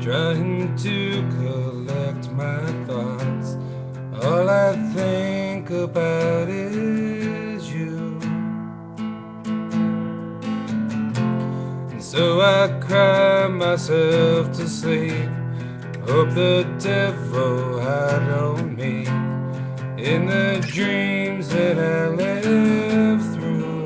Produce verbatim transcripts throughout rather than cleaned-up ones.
trying to collect my thoughts. All I think about is you. And so I cry myself to sleep, hope the devil hide on me in the dreams that I live through.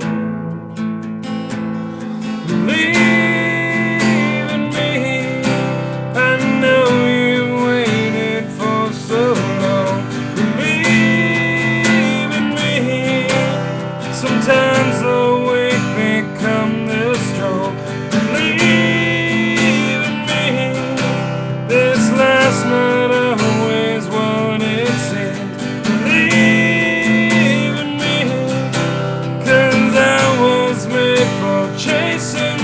Believe in me, I know you waited for so long. Believe in me, sometimes the weak become the strong. Believe in me, this last night always what it seems. Believe in me, 'cause I was made for chasing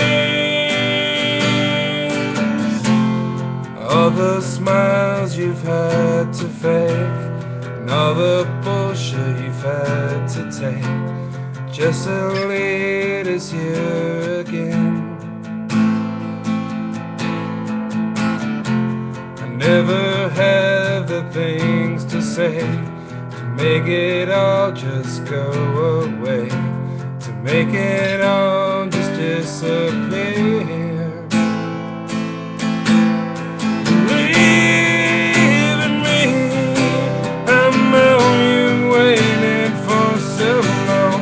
dreams. All the smiles you've had to fake, and all the bullshit you've had to take, just to lead us here again. I never have the things to say to make it all just go away, to make it all just disappear. Believe in me, I know you waited for so long.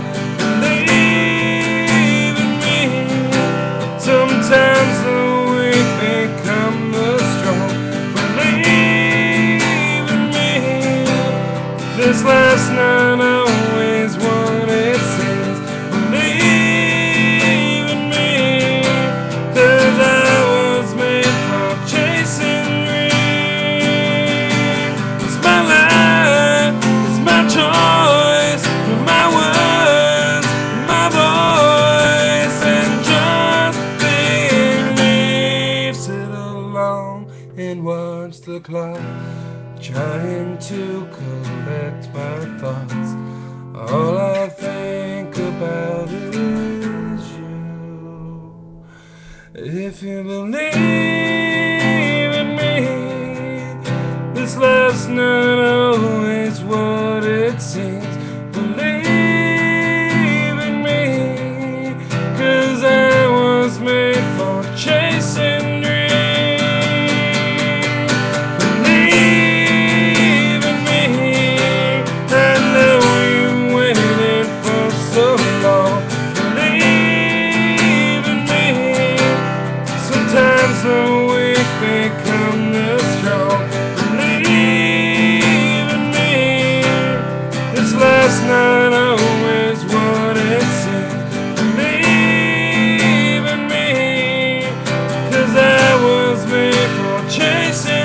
Believe in me, sometimes the weak become the strong. Believe in me, this last night always what it seems. Believe in me, 'cause I was made for chasing dreams. It's my life, it's my choice, my words, my voice, and just being leave. Sit alone and watch the clock, trying to collect my thoughts. All I think about is you. If you believe in me, this last night always what it seems. Believe in me, 'cause I was made for chasing dreams. Believe in me, I know you waited for so long. Believe in me, sometimes the weak become the strong. Believe in me, this last night always what it seems. Believe in me, 'cause I was made for chasing